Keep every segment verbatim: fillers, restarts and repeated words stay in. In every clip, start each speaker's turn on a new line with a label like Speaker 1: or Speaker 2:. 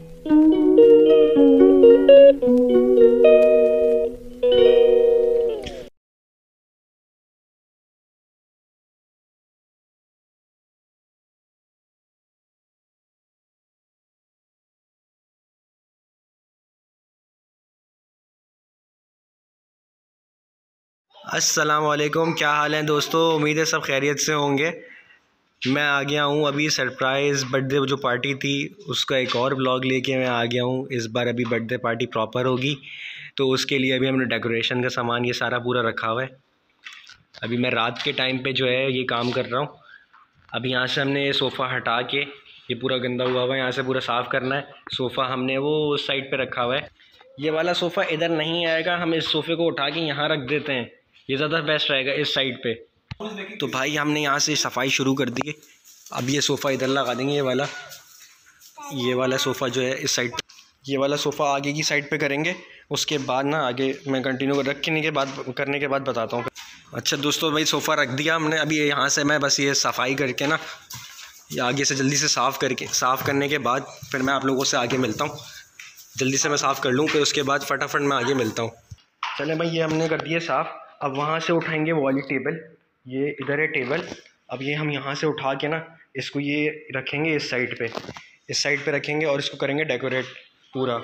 Speaker 1: अस्सलाम वालेकुम, क्या हाल है दोस्तों। उम्मीद है सब खैरियत से होंगे। मैं आ गया हूँ अभी सरप्राइज़ बर्थडे जो पार्टी थी उसका एक और ब्लॉग लेके मैं आ गया हूँ। इस बार अभी बर्थडे पार्टी प्रॉपर होगी, तो उसके लिए अभी हमने डेकोरेशन का सामान ये सारा पूरा रखा हुआ है। अभी मैं रात के टाइम पे जो है ये काम कर रहा हूँ। अभी यहाँ से हमने ये सोफ़ा हटा के, ये पूरा गंदा हुआ हुआ है, यहाँ से पूरा साफ़ करना है। सोफ़ा हमने वो उस साइड पे रखा हुआ है, ये वाला सोफ़ा इधर नहीं आएगा। हम इस सोफ़े को उठा के यहाँ रख देते हैं, ये ज़्यादा बेस्ट रहेगा इस साइड पे। तो भाई हमने यहाँ से सफाई शुरू कर दी है। अब ये सोफ़ा इधर लगा देंगे, ये वाला ये वाला सोफ़ा जो है इस साइड, ये वाला सोफ़ा आगे की साइड पे करेंगे। उसके बाद ना आगे मैं कंटिन्यू रखने के बाद करने के बाद बताता हूँ। अच्छा दोस्तों, भाई सोफ़ा रख दिया हमने। अभी यहाँ से मैं बस ये सफाई करके ना ये आगे से जल्दी से साफ़ करके साफ़ करने के बाद फिर मैं आप लोगों से आगे मिलता हूँ। जल्दी से मैं साफ़ कर लूँ, फिर उसके बाद फटाफट मैं आगे मिलता हूँ। चलें भाई, ये हमने कर दिया साफ़। अब वहाँ से उठाएंगे वो वाली टेबल, ये इधर है टेबल। अब ये हम यहाँ से उठा के ना इसको ये रखेंगे इस साइड पे, इस साइड पे रखेंगे और इसको करेंगे डेकोरेट पूरा।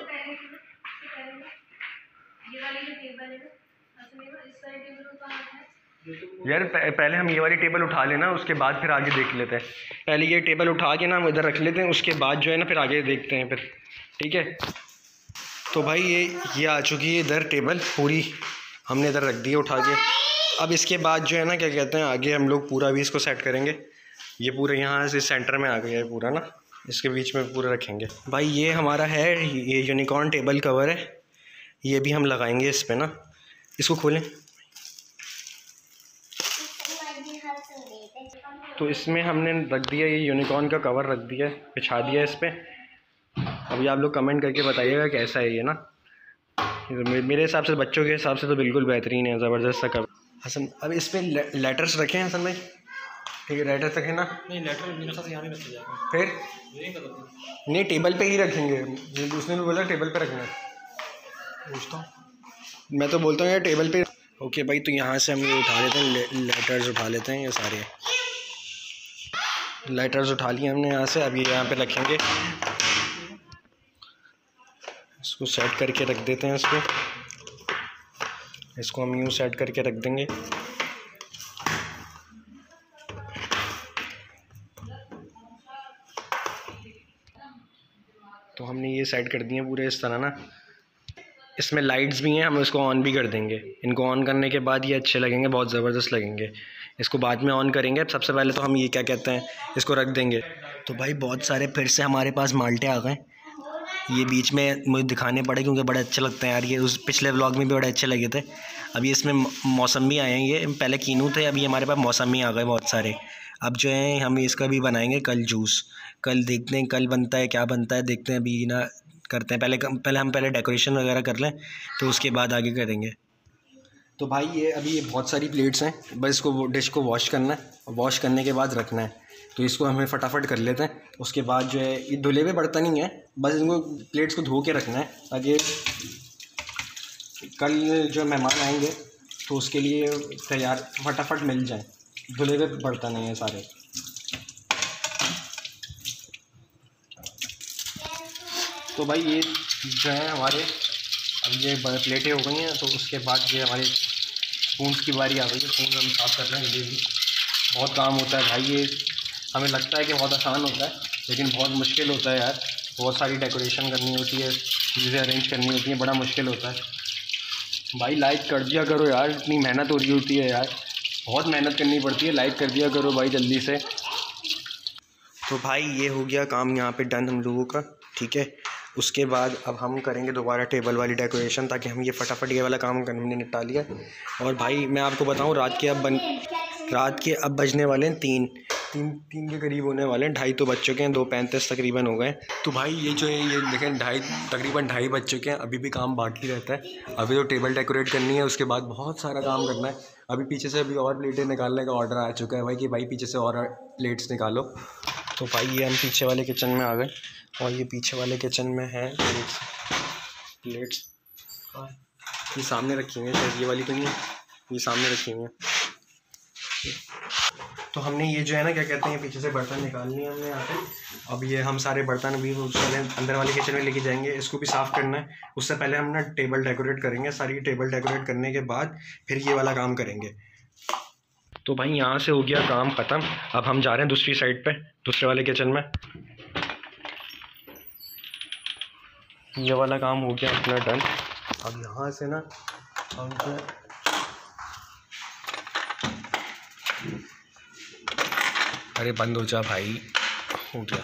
Speaker 1: यार पहले हम ये वाली टेबल उठा लेना, उसके बाद फिर आगे देख लेते हैं। पहले ये टेबल उठा के ना हम इधर रख लेते हैं, उसके बाद जो है ना फिर आगे देखते हैं फिर, ठीक है। तो भाई ये ये आ चुकी है इधर टेबल पूरी, हमने इधर रख दी है उठा के। अब इसके बाद जो है ना क्या कहते हैं, आगे हम लोग पूरा भी इसको सेट करेंगे। ये पूरे यहाँ से सेंटर में आ गया है पूरा ना, इसके बीच में पूरा रखेंगे। भाई ये हमारा है, ये यूनिकॉर्न टेबल कवर है, ये भी हम लगाएंगे इस पर ना। इसको खोलें तो इसमें हमने रख दिया, ये यूनिकॉर्न का कवर रख दिया, बिछा दिया इस पर। अभी आप लोग कमेंट करके बताइएगा कैसा है ये ना। मेरे हिसाब से, बच्चों के हिसाब से तो बिल्कुल बेहतरीन है, ज़बरदस्त सा कवर। हसन अब इस पर ले, लेटर्स रखें हसन भाई, ठीक है लेटर्स रखें ना। नहीं लेटर मेरे साथ यहाँ नहीं रखा जाएगा, फिर नहीं टेबल पे ही रखेंगे। उसने भी बोला टेबल पे रखना है, पूछता हूँ मैं तो बोलता हूँ यार टेबल पे। ओके भाई, तो यहाँ से हम ये उठा लेते हैं, ले, लेटर्स उठा लेते हैं। ये सारे लेटर्स उठा लिए हमने यहाँ से। अब ये यहाँ पे रखेंगे, इसको सेट करके रख देते हैं। इसको इसको हम यूँ सेट करके रख देंगे। तो हमने ये सेट कर दिए पूरे इस तरह ना। इसमें लाइट्स भी हैं, हम इसको ऑन भी कर देंगे। इनको ऑन करने के बाद ये अच्छे लगेंगे, बहुत ज़बरदस्त लगेंगे। इसको बाद में ऑन करेंगे, सबसे पहले तो हम ये क्या कहते हैं इसको रख देंगे। तो भाई बहुत सारे फिर से हमारे पास माल्टे आ गए। ये बीच में मुझे दिखाने पड़े क्योंकि बड़े अच्छे लगते हैं यार, ये उस पिछले व्लॉग में भी बड़े अच्छे लगे थे। अभी इसमें मौसमी आए हैं, ये पहले कीनू थे, अभी हमारे पास मौसमी आ गए बहुत सारे। अब जो है हम इसका भी बनाएंगे कल जूस। कल देखते हैं कल बनता है क्या बनता है, देखते हैं अभी ना करते हैं। पहले पहले हम पहले डेकोरेशन वगैरह कर लें, तो उसके बाद आगे करेंगे। तो भाई ये अभी ये बहुत सारी प्लेट्स हैं, बस इसको डिश को वॉश करना है, वॉश करने के बाद रखना है। तो इसको हमें फटाफट कर लेते हैं। उसके बाद जो है ये धुले हुए बर्तन ही है, बस इनको प्लेट्स को धो के रखना है ताकि कल जो मेहमान आएंगे तो उसके लिए तैयार फटाफट मिल जाए। धुले हुए बर्तन हैं ये सारे। तो भाई ये जो है हमारे अब ये प्लेटें हो गई हैं, तो उसके बाद ये हमारे स्पून की बारी आ गई है। स्पून हम साफ़ कर रहे हैं, ये भी बहुत काम होता है भाई। ये हमें लगता है कि बहुत आसान होता है, लेकिन बहुत मुश्किल होता है यार। बहुत सारी डेकोरेशन करनी होती है, चीज़ें अरेंज करनी होती हैं, बड़ा मुश्किल होता है भाई। लाइक कर दिया करो यार, इतनी मेहनत हो रही होती है यार, बहुत मेहनत करनी पड़ती है। लाइक कर दिया करो भाई जल्दी से। तो भाई ये हो गया काम यहाँ पे डन हम लोगों का, ठीक है। उसके बाद अब हम करेंगे दोबारा टेबल वाली डेकोरेशन, ताकि हम ये फटाफट ये वाला काम हमने निपटा लिया। और भाई मैं आपको बताऊं, रात के अब बन रात के अब बजने वाले हैं तीन तीन तीन के करीब होने वाले हैं। ढाई तो बज चुके हैं, दो पैंतीस तकरीबन हो गए। तो भाई ये जो है ये देखें ढाई तकरीबन ढाई बज चुके हैं, अभी भी काम बाकी रहता है। अभी तो टेबल डेकोरेट करनी है, उसके बाद बहुत सारा काम करना है। अभी पीछे से अभी और प्लेटें निकालने का ऑर्डर आ चुका है भाई कि भाई पीछे से और प्लेट्स निकालो। तो भाई ये हम पीछे वाले किचन में आ गए और ये पीछे वाले किचन में है प्लेट्स, ये सामने रखी हुई है, ये वाली तो नहीं है, ये सामने रखी हुई है। तो हमने ये जो है ना क्या कहते हैं पीछे से बर्तन निकाल लिए हमने यहाँ पे। अब ये हम सारे बर्तन अभी उस वाले अंदर वाले किचन में लेके जाएंगे, इसको भी साफ़ करना है। उससे पहले हम ना टेबल डेकोरेट करेंगे, सारी टेबल डेकोरेट करने के बाद फिर ये वाला काम करेंगे। तो भाई यहाँ से हो गया काम ख़त्म। अब हम जा रहे हैं दूसरी साइड पे, दूसरे वाले किचन में। ये वाला काम हो गया अपना डन। अब यहाँ से ना हम जो अरे बंद हो जा भाई, हो गया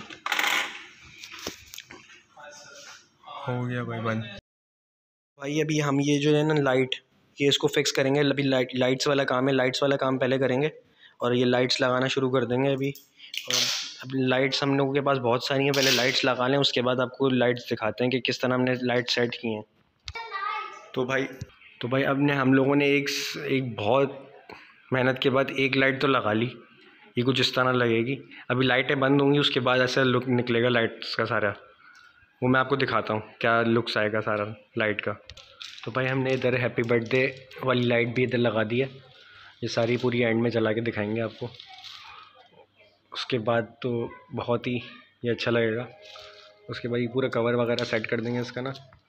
Speaker 1: हो गया भाई बंद। भाई अभी हम ये जो है ना लाइट, ये इसको फिक्स करेंगे। अभी लाइट लाइट्स वाला काम है, लाइट्स वाला काम पहले करेंगे और ये लाइट्स लगाना शुरू कर देंगे अभी। और अभी लाइट्स हम लोगों के पास बहुत सारी हैं, पहले लाइट्स लगा लें, उसके बाद आपको लाइट्स दिखाते हैं कि किस तरह हमने लाइट सेट की हैं। तो भाई तो भाई अब ने हम लोगों ने एक एक बहुत मेहनत के बाद एक लाइट तो लगा ली। ये कुछ इस तरह लगेगी। अभी लाइटें बंद होंगी, उसके बाद ऐसा लुक निकलेगा लाइट्स का सारा, वो मैं आपको दिखाता हूँ क्या लुक्स आएगा सारा लाइट का। तो भाई हमने इधर हैप्पी बर्थडे वाली लाइट भी इधर लगा दी है, ये सारी पूरी एंड में जला के दिखाएंगे आपको। उसके बाद तो बहुत ही ये अच्छा लगेगा। उसके बाद ये पूरा कवर वगैरह सेट कर देंगे इसका ना,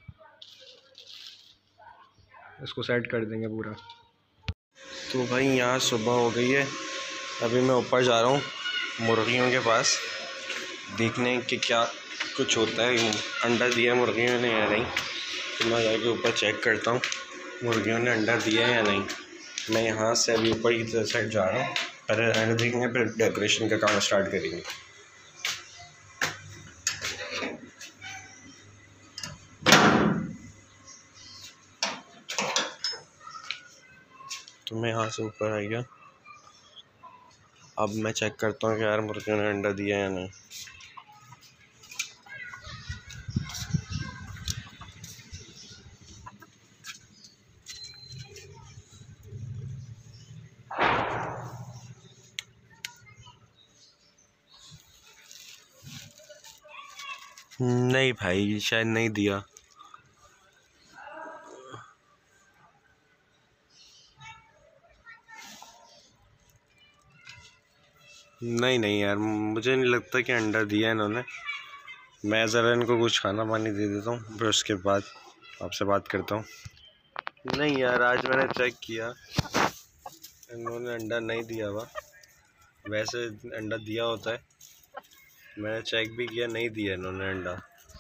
Speaker 1: इसको सेट कर देंगे पूरा। तो भाई यहाँ सुबह हो गई है, अभी मैं ऊपर जा रहा हूँ मुर्गियों के पास देखने कि क्या कुछ होता है, अंडा दिया मुर्गियों ने या नहीं। तो मैं जाके ऊपर चेक करता हूँ मुर्गियों ने अंडा दिया या नहीं। मैं यहाँ से अभी ऊपर की साइड जा रहा हूँ, पहले अंडा देखेंगे फिर डेकोरेशन का काम स्टार्ट करेंगे। तो मैं यहाँ से ऊपर आ गया, अब मैं चेक करता हूँ कि यार मुर्गियों ने अंडा दिया या नहीं। नहीं भाई शायद नहीं दिया। नहीं नहीं यार मुझे नहीं लगता कि अंडा दिया इन्होंने। मैं ज़रा इनको कुछ खाना पानी दे देता हूँ, फिर उसके बाद आपसे बात करता हूँ। नहीं यार आज मैंने चेक किया, इन्होंने अंडा नहीं दिया हुआ। वैसे अंडा दिया होता है, मैंने चेक भी किया, नहीं दिया इन्होंने अंडा।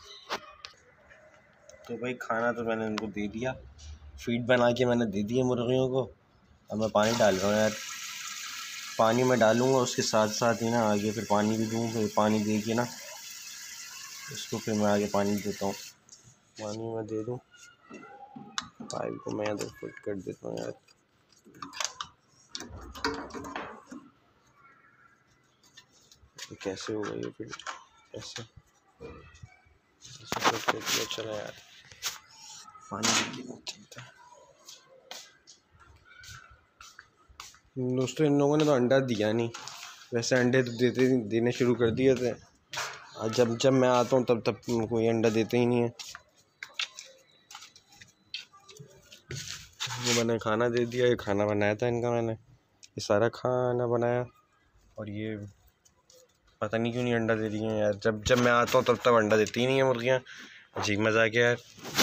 Speaker 1: तो भाई खाना तो मैंने इनको दे दिया, फीड बना के मैंने दे दिया मुर्गियों को। अब मैं पानी डाल रहा हूँ यार, पानी मैं डालूँगा उसके साथ साथ ही ना आगे फिर पानी भी दूँ, फिर पानी दे के ना इसको फिर मैं आगे पानी देता हूँ। पानी मैं दे दूँ, पाइप को मैं इधर फिट कर देता हूँ यार। तो कैसे होगा ये फिर, ऐसे ऐसे फिट कर दिया, चला यार पानी नहीं चलता। दोस्तों इन लोगों ने तो अंडा दिया नहीं, वैसे अंडे तो देते देने शुरू कर दिए थे। जब जब मैं आता हूँ तब तब कोई अंडा देते ही नहीं है। वो मैंने खाना दे दिया, ये खाना बनाया था इनका, मैंने ये सारा खाना बनाया और ये पता नहीं क्यों नहीं अंडा दे रही हैं यार। जब जब मैं आता हूँ तब तब अंडा देती ही नहीं है मुर्गियाँ, अजीब मजाक है यार।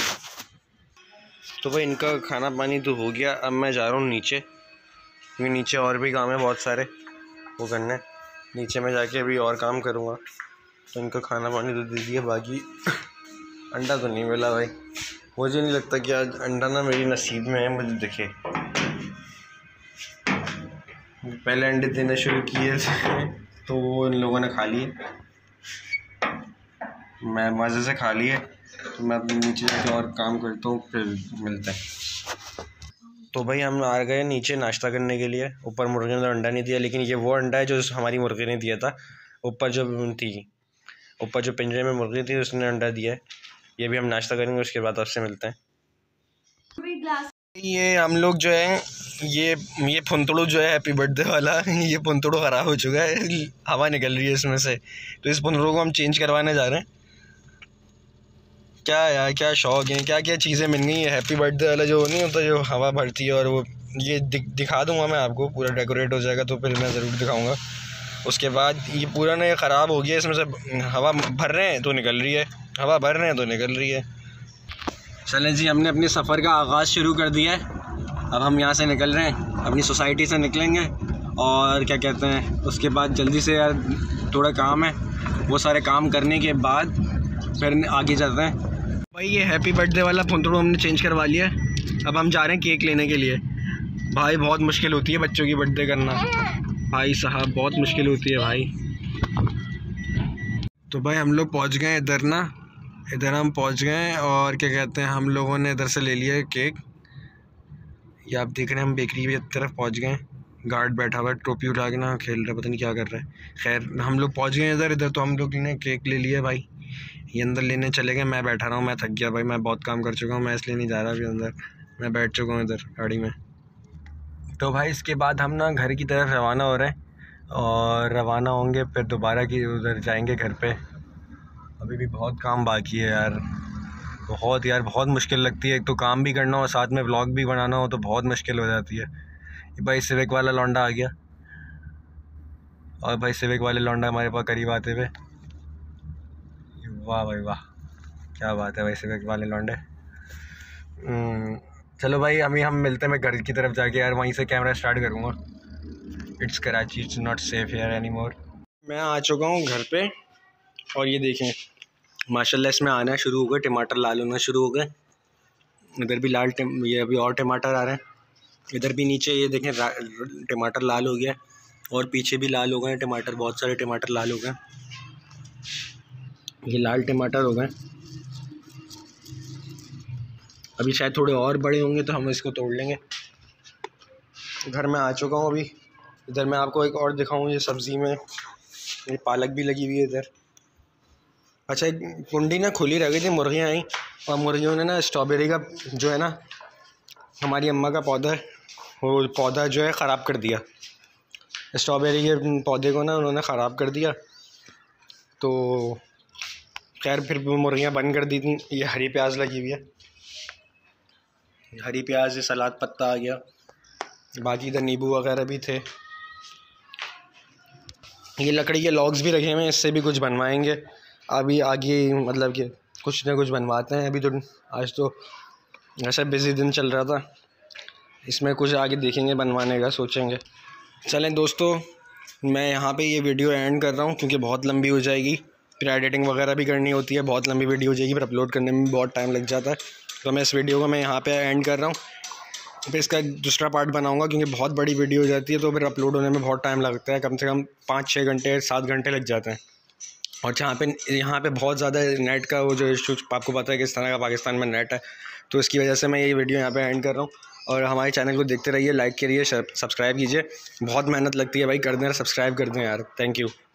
Speaker 1: तो भाई इनका खाना पानी तो हो गया, अब मैं जा रहा हूँ नीचे, क्योंकि नीचे और भी काम है बहुत सारे वो करने। नीचे में जाके अभी और काम करूँगा। तो इनका खाना पानी तो दे दिया, बाकी अंडा तो नहीं मिला भाई। मुझे नहीं लगता कि आज अंडा ना मेरी नसीब में है। मुझे देखे पहले अंडे देने शुरू किए थे तो वो इन लोगों ने खा लिए, मैं मज़े से खा लिए। तो मैं अपने नीचे जाके और काम करता हूँ, फिर मिलते हैं। तो भाई हम आ गए नीचे नाश्ता करने के लिए। ऊपर मुर्गे ने अंडा नहीं दिया, लेकिन ये वो अंडा है जो हमारी मुर्गी ने दिया था। ऊपर जो थी, ऊपर जो पिंजरे में मुर्गी थी उसने अंडा दिया है। ये भी हम नाश्ता करेंगे, उसके बाद आपसे मिलते हैं। ये हम लोग जो है ये ये फुंतड़ू जो है हैप्पी बर्थडे वाला ये फुंतड़ू ख़राब हो चुका है, हवा निकल रही है इसमें से, तो इस फुंतड़ू को हम चेंज करवाने जा रहे हैं। क्या यार क्या शौक़ है, क्या क्या चीज़ें मिल गई है। हैप्पी बर्थडे वाला जो नहीं होता जो हवा भरती है, और वो ये दि, दिखा दूँगा मैं आपको, पूरा डेकोरेट हो जाएगा तो फिर मैं ज़रूर दिखाऊँगा। उसके बाद ये पूरा ना ये ख़राब हो गया, इसमें से हवा भर रहे हैं तो निकल रही है, हवा भर रहे हैं तो निकल रही है। चलें जी, हमने अपने सफ़र का आगाज़ शुरू कर दिया है। अब हम यहाँ से निकल रहे हैं, अपनी सोसाइटी से निकलेंगे, और क्या कहते हैं उसके बाद जल्दी से यार थोड़ा काम है, वो सारे काम करने के बाद फिर आगे चलते हैं। भाई ये हैप्पी बर्थडे वाला फुंतड़ू हमने चेंज करवा लिया है। अब हम जा रहे हैं केक लेने के लिए। भाई बहुत मुश्किल होती है बच्चों की बर्थडे करना, भाई साहब बहुत मुश्किल होती है भाई। तो भाई हम लोग पहुंच गए इधर ना, इधर हम पहुंच गए, और क्या कहते हैं हम लोगों ने इधर से ले लिया है केक। ये आप देख रहे हैं हम बेकरी की तरफ पहुंच गए। गार्ड बैठा हुआ है टोपी उठा के ना, खेल रहा है, पता नहीं क्या कर रहा है। खैर हम लोग पहुंच गए इधर इधर तो हम लोग ने केक ले लिया भाई। ये अंदर लेने चले गए, मैं बैठा रहा हूँ, मैं थक गया भाई, मैं बहुत काम कर चुका हूँ, मैं इसलिए नहीं जा रहा अभी अंदर, मैं बैठ चुका हूँ इधर गाड़ी में। तो भाई इसके बाद हम ना घर की तरफ रवाना हो रहे हैं, और रवाना होंगे फिर दोबारा की उधर जाएंगे घर पे। अभी भी बहुत काम बाकी है यार, बहुत यार बहुत मुश्किल लगती है। एक तो काम भी करना हो, साथ में व्लॉग भी बनाना हो, तो बहुत मुश्किल हो जाती है। ये भाई सिविक वाला लौंडा आ गया, और भाई सिविक वाले लौंडा हमारे पास करीब आते हुए, वाह भाई वाह, क्या बात है भाई सिविक वाले लौंडे। चलो भाई अभी हम मिलते हैं, मैं घर की तरफ जाके यार वहीं से कैमरा स्टार्ट करूँगा। It's Karachi, it's not safe here any more. मैं आ चुका हूँ घर पे, और ये देखें माशाल्लाह इसमें आना शुरू हो गए, टमाटर लाल होना शुरू हो गए। इधर भी लाल ये अभी और टमाटर आ रहे हैं, इधर भी नीचे ये देखें टमाटर लाल हो गया, और पीछे भी लाल हो गए टमाटर, बहुत सारे टमाटर लाल हो गए। ये लाल टमाटर हो गए, अभी शायद थोड़े और बड़े होंगे तो हम इसको तोड़ लेंगे। घर में आ चुका हूँ अभी। इधर मैं आपको एक और दिखाऊँ, ये सब्ज़ी में ये पालक भी लगी हुई है इधर। अच्छा एक कुंडी ना खुली रह गई थी, मुर्गियाँ आई, और मुर्गियों ने ना स्ट्रॉबेरी का जो है ना हमारी अम्मा का पौधा है, वो पौधा जो है ख़राब कर दिया। स्ट्रॉबेरी के पौधे को ना उन्होंने ख़राब कर दिया, तो खैर फिर मुर्गियाँ बंद कर दी थी। ये हरी प्याज लगी हुई है, हरी प्याज, ये सलाद पत्ता आ गया, बाकी इधर नींबू वगैरह भी थे। ये लकड़ी के लॉग्स भी रखे हुए हैं, इससे भी कुछ बनवाएंगे अभी आगे, मतलब कि कुछ ना कुछ बनवाते हैं। अभी तो आज तो ऐसा बिज़ी दिन चल रहा था, इसमें कुछ आगे देखेंगे बनवाने का सोचेंगे। चलें दोस्तों, मैं यहाँ पे ये वीडियो एंड कर रहा हूँ क्योंकि बहुत लंबी हो जाएगी, फिर एडिटिंग वगैरह भी करनी होती है, बहुत लंबी वीडियो हो जाएगी, फिर अपलोड करने में भी बहुत टाइम लग जाता है। तो मैं इस वीडियो को मैं यहाँ पे एंड कर रहा हूँ, फिर इसका दूसरा पार्ट बनाऊँगा क्योंकि बहुत बड़ी वीडियो हो जाती है, तो फिर अपलोड होने में बहुत टाइम लगता है, कम से कम पाँच छः घंटे सात घंटे लग जाते हैं। और जहाँ पे यहाँ पे बहुत ज़्यादा नेट का वो जो इशू आपको पता है कि इस तरह का पाकिस्तान में नेट है, तो इसकी वजह से मैं ये वीडियो यहाँ पे एंड कर रहा हूँ। और हमारे चैनल को देखते रहिए, लाइक करिए, सब्सक्राइब कीजिए, बहुत मेहनत लगती है भाई, कर दें सब्सक्राइब कर दें यार, थैंक यू।